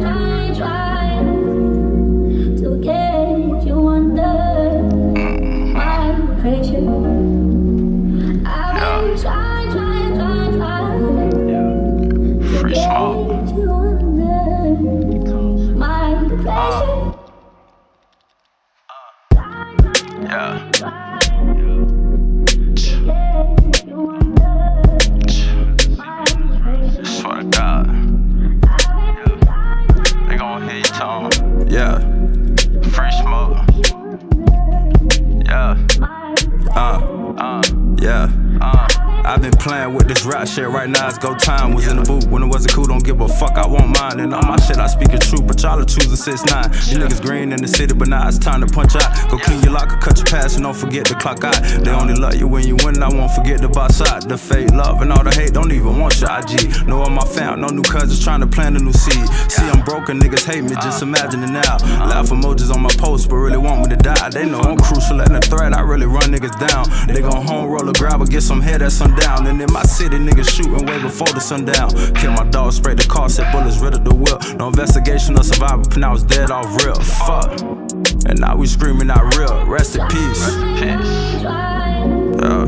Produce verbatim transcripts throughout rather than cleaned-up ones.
Yeah, free smoke. Yeah, uh, uh, yeah, uh. I've been playing with this rap shit, right now it's go time. Was in the booth when it wasn't cool, don't give a fuck, I won't mind. And all my shit I speak is true, but y'all are choosing six nine. You niggas green in the city, but now it's time to punch out. Go clean your locker, cut your pass, and don't forget to clock out. They only love you when you win, and I won't forget to boss out. The fake love and all the hate, don't even want your I G. No all my fam, no new cousins trying to plant a new seed. See I'm broken, niggas hate me, just imagine it now. Laugh emojis on my post, but really want me to die. They know I'm crucial in the threat, I really run niggas down. They gon' home roll a grab or get some head at sundown. And in my city, niggas shooting way before the sundown. Kill my dog, sprayed the car, set bullets, rid of the whip. No investigation or survival, but now it's dead off real. Fuck. And now we screaming out real. Rest in peace. Yeah.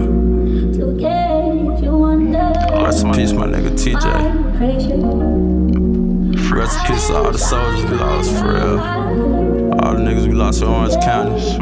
Rest in peace, my nigga T J. Rest in peace to all the soldiers we lost, for real. All the niggas we lost in Orange County.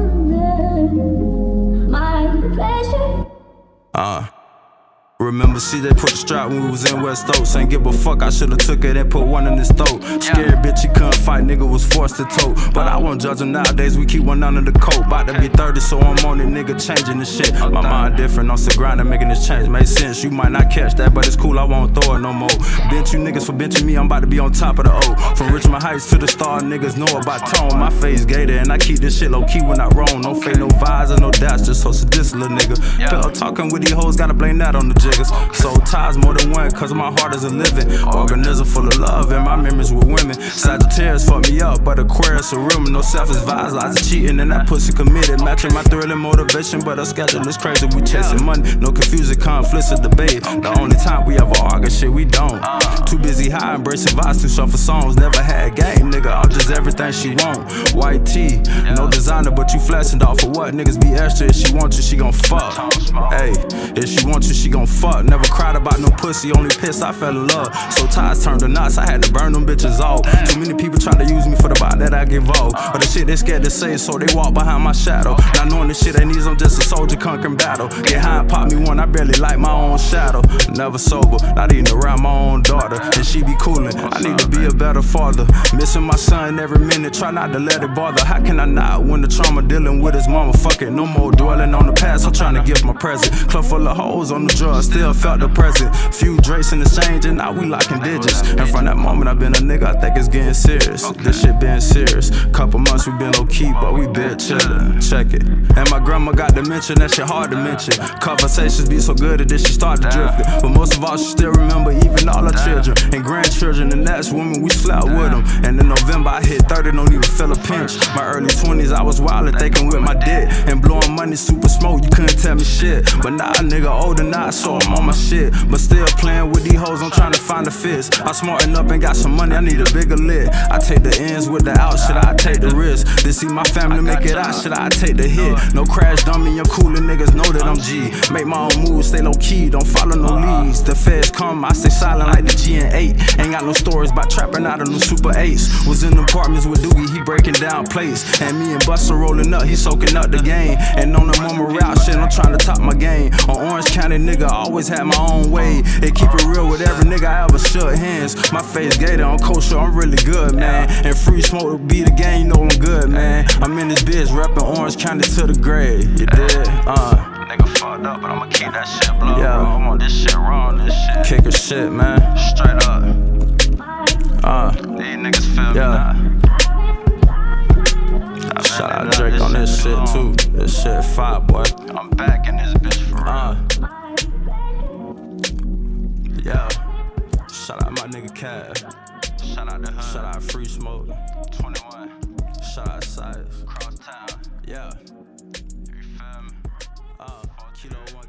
Uh. Remember, see, they put the strap when we was in West Oaks. Ain't give a fuck, I should've took it and put one in his throat. Scared bitch, he couldn't fight, nigga was forced to tote. But I won't judge him nowadays, we keep one under the coat. About to be thirty, so I'm on it, nigga, changing the shit. My mind different, on the grind and making this change. Make sense, you might not catch that, but it's cool, I won't throw it no more. Bench you niggas for benching me, I'm about to be on top of the O. From Richmond Heights to the Star, niggas know about tone. My face gated, and I keep this shit low key when I roam. No fake, no vibes, or no doubts, just hosted this little nigga. Pillow talking with these hoes, gotta blame that on the jiggers. So ties more than one, cause my heart is a living organism full of love, and my memories with women. Sagittarius fuck me up, but Aquarius a real one. No selfish vibes, lies of cheating, and that pussy committed. Matching my thrill and motivation, but our schedule is crazy. We chasing money, no confusion, conflicts, or debate. The only time we ever argue shit, we don't. Too busy high, embracing vibes, too short for songs. Never had game, nigga, I'm just everything she want. White tee, no designer, but you flashing off for what? Niggas be extra, if she want you, she gon' fuck. Hey, if she want you, she gon' fuck. Never cried about no pussy, only pissed I fell in love. So ties turned to knots, I had to burn them bitches off. Too many people try to use me for the vibe that I give off, but the shit they scared to say, so they walk behind my shadow. Not knowing the shit they need, I'm just a soldier conquering battle. Get high and pop me one, I barely like my own shadow. Never sober, not even around my own daughter, and she be coolin'. I need to be a better father, missing my son every minute, try not to let it bother. How can I not when the trauma dealing with his mama? Fuck it, no more dwelling on the past, I'm trying to give my present. Club full of hoes on the drugs, still felt the present. Few Drakes in exchange, and now we locking digits. And from that moment I been a nigga, I think it's getting serious. This shit been serious. Couple months we been low key, but we been chillin'. Check it. And my grandma got dementia, that shit hard to mention. Conversations be so good that this shit started drifting. But most of all, she still remember even all her children and grandchildren, and that's women we slept with them. And in November I hit thirty, don't even feel a pinch. My early twenties I was wildin', thinking with my dick and blowing money, super smoke, you couldn't tell me shit. But now a nigga older now, so I'm on my shit. But still playing with these hoes, I'm trying to find a fist. I smarten up and got some money, I need a bigger lid. I take the ins with the out, should I take the risk? To see my family make it out, should I take the hit? No crash dummy, I'm cool and niggas know that I'm G. Make my own moves, stay low key, don't follow no leads. The feds come, I stay silent like the G and eight. Ain't got no stories about trapping out of no super eights. Was in apartments with Doogie, he breaking down plates. And me and Busta rolling up, he soaking up the game. And on the mama rap shit, I'm trying to top my game. On Orange County, nigga, I always had my own way. They keep it real with every nigga I ever shook hands. My face gated on kosher, I'm really good, man. And free smoke to be the game, you know I'm good, man. I'm in this bitch, reppin' Orange County to the grave. You did, uh. Nigga fucked up, but I'ma keep that shit blow. Yeah, bro. I'm on this shit wrong, this shit. Kick a shit, man. Straight up. Uh. These niggas feel yeah. me now. Shout out Drake on this shit too. This shit fire, boy. I'm back in this bitch for real. Uh. Yeah. Shout out my nigga Cat. Shout out the hood. Shout out Free Smoke. twenty-one. Shout out Size. Cross town. Yeah. You feel me? Uh. Kilo one.